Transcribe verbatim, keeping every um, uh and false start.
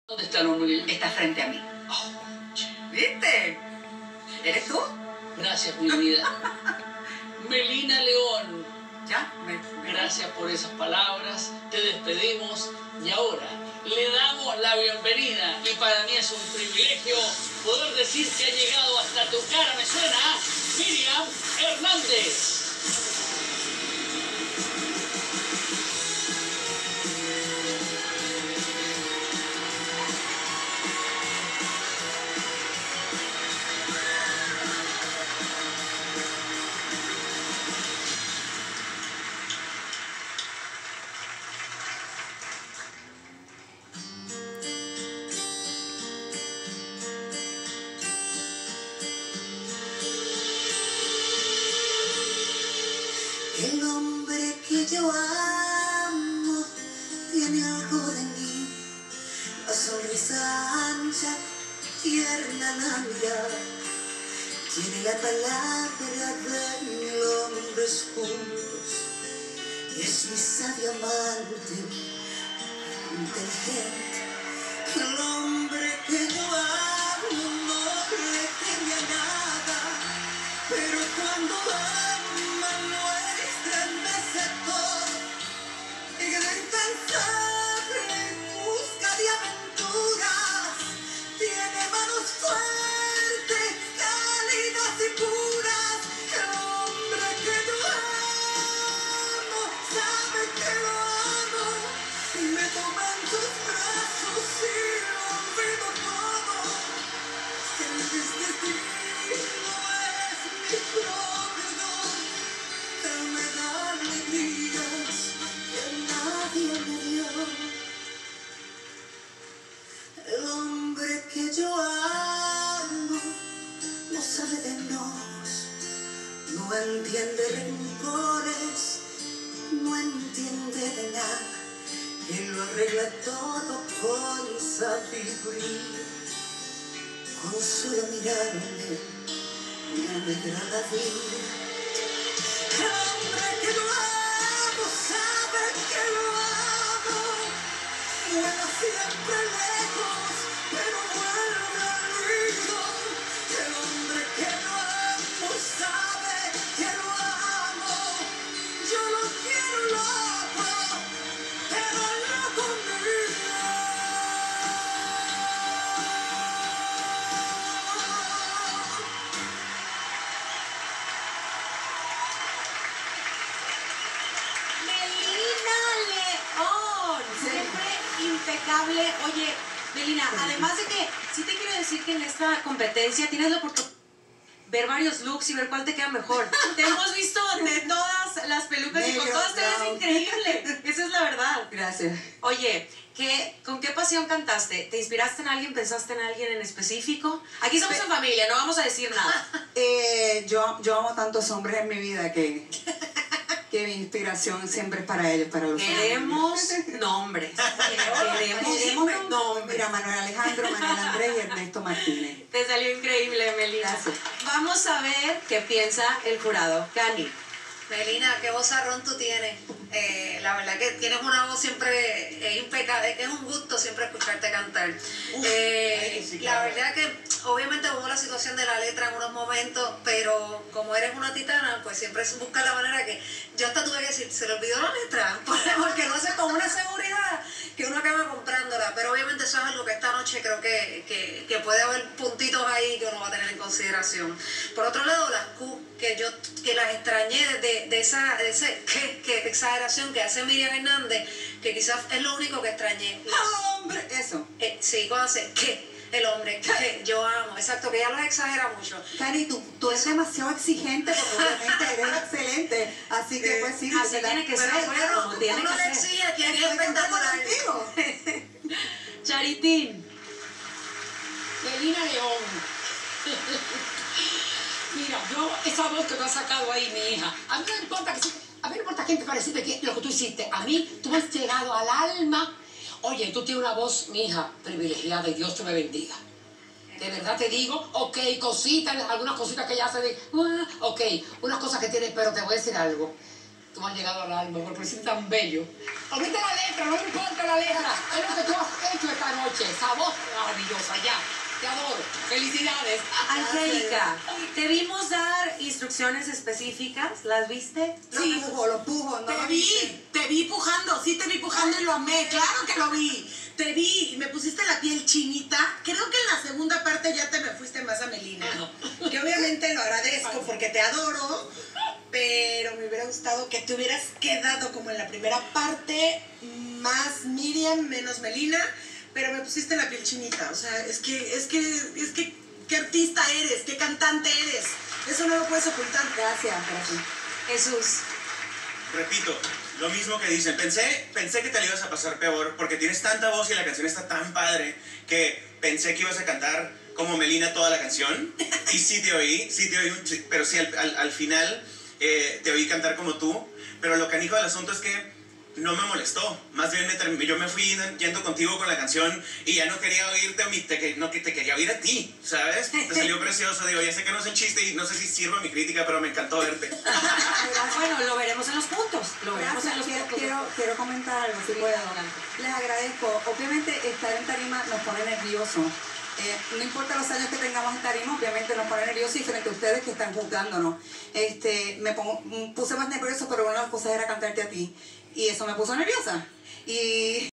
¿Dónde está el hombre? Está frente a mí. Oh, ¿Viste? ¿Eres tú? gracias, mi vida. Melina León, Ya, me, me... gracias por esas palabras. Te despedimos y ahora le damos la bienvenida. Y para mí es un privilegio poder decir que ha llegado hasta tu cara. ¿Me suena? Miriam Hernández. El hombre que yo amo tiene algo de mí, la sonrisa ancha, tierna la mirada, tiene la palabra de mil hombres juntos, y es mi sabio amante, inteligente. El hombre que yo amo no le teme a nada, pero cuando ama no estremece todo, y que de incansable en busca de aventuras, tiene manos fuertes, cálidas y puras. El hombre que yo amo sabe que lo amo, y me toma en sus brazos y lo olvido todo. El destino es mi propio don, él me da alegrías que nadie me dio. El hombre que yo amo no sabe de enojos, no entiende rencores, no entiende de nada, él lo arregla todo con sabiduría. Con solo mirarme me alegra la vida. El hombre que yo amo sabe que lo amo, vuela siempre lejos, pero vuelve al nido. El hombre que yo amo sabe que lo amo, yo lo quiero loco, pero no conmigo. Melina León, siempre impecable. Oye, Melina, además de que sí te quiero decir que en esta competencia tienes la oportunidad de ver varios looks y ver cuál te queda mejor. Te hemos visto de todas las pelucas y con Negro, todas te ves brown. increíble. Esa es la verdad. Gracias. Oye, ¿qué, ¿con qué pasión cantaste? ¿Te inspiraste en alguien? ¿Pensaste en alguien en específico? Aquí somos en familia, no vamos a decir nada. Eh, yo, yo amo tantos hombres en mi vida que, que mi inspiración siempre es para ellos, para los Queremos nombres. Queremos nombres. Mira, Manuel Alejandro, Manuel Andrés y Ernesto Martínez. Te salió increíble, Melina. Gracias. Vamos a ver qué piensa el jurado. Cani. Melina, qué vozarrón tú tienes. Eh, la verdad que tienes una voz siempre eh, impecable, que es un gusto siempre escucharte cantar. Uf, Eh, ay, sí, la claro. verdad que obviamente hubo la situación de la letra en unos momentos, pero como eres una titana, pues siempre buscas la manera que yo hasta tuve que decir, se le olvidó la letra, porque lo hace con una seguridad que uno acaba comprándola, pero obviamente eso es algo que esta noche creo que, que, que puede haber puntitos ahí que uno va a tener en consideración. Por otro lado, las Q, que yo que las extrañé de, de esa de ese, que, que exageración que hace Miriam Hernández, que quizás es lo único que extrañé. ¡Hombre! Eso. Eh, sí, cuando hace que el hombre que yo amo, exacto, que ella los exagera mucho. Cari, tú, tú eres demasiado exigente porque obviamente eres excelente. Así que pues sí. Así te la- tiene que Pero ser, bueno, como tiene uno que le ser. exige que es Estoy de acuerdo espectacular. contigo. Charitín. Melina León. Mira, yo, esa voz que me ha sacado ahí mi hija, a mí no me importa que sí, a mí no importa quién te pareciste que lo que tú hiciste, a mí tú me has llegado al alma. Oye, tú tienes una voz, mi hija, privilegiada y Dios te me bendiga. De verdad te digo, ok, cositas, algunas cositas que ella hace de, uh, ok, unas cosas que tienes, pero te voy a decir algo. tú me has llegado al alma, por ser tan bello. Olvida la letra, no me importa la letra. Es lo que tú has hecho esta noche. Esa voz maravillosa, ya. Te adoro. Felicidades. Angélica, te vimos dar instrucciones específicas, ¿las viste? Sí, pujo, lo pujo, ¿no? Te vi, te vi pujando, sí te vi pujando y lo amé, claro que lo vi. Te vi y me pusiste la piel chinita. Creo que en la segunda parte ya te me fuiste más a Melina. Que obviamente lo agradezco porque te adoro, pero me hubiera gustado que te hubieras quedado como en la primera parte, más Miriam, menos Melina, pero me pusiste la piel chinita. O sea, es que, es que, es que, qué artista eres, qué cantante eres. Eso no lo puedes ocultar. Gracias, gracias. Jesús. Repito, lo mismo que dicen. Pensé, pensé que te la ibas a pasar peor porque tienes tanta voz y la canción está tan padre que pensé que ibas a cantar como Melina toda la canción. Y sí te oí, sí te oí, un ch- pero sí al, al, al final eh, te oí cantar como tú. Pero lo canijo del asunto es que no me molestó. Más bien me term- yo me fui yendo contigo con la canción y ya no quería oírte, a mí, te, que- no, que te quería oír a ti, ¿sabes? Te salió precioso. Digo, ya sé que no es el chiste y no sé si sirve mi crítica, pero me encantó verte. Bueno, lo veremos en los puntos. Lo veremos en Gracias, los quiero, puntos. quiero, quiero comentar algo, si Sí, puedo. adelante. Les agradezco. Obviamente estar en tarima nos pone nerviosos. Eh, no importa los años que tengamos en tarima, obviamente nos pone nerviosos y frente a ustedes que están juzgándonos. Este, me pongo, puse más nervioso, pero una de las cosas era cantarte a ti. Y eso me puso nerviosa. Y